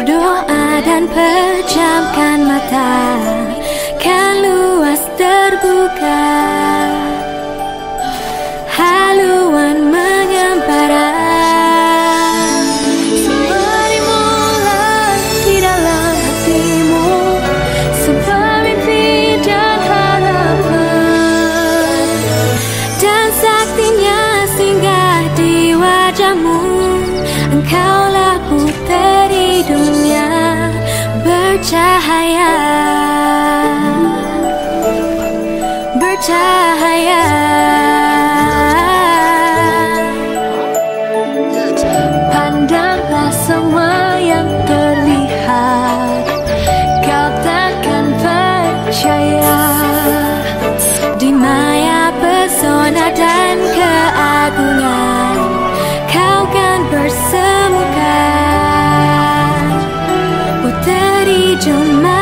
Berdoa dan pejamkan mata, kan luas terbuka, haluan mengembara. Semua dimulai di dalam hatimu, sebuah mimpi dan harapan, dan saktinya singgah di wajahmu. Engkaulah puteri dunia bercahaya, bercahaya. Pandanglah semua yang terlihat, kau takkan percaya di maya pesona dan keagungan. Kau kan bersemuka, puteri Jemaah.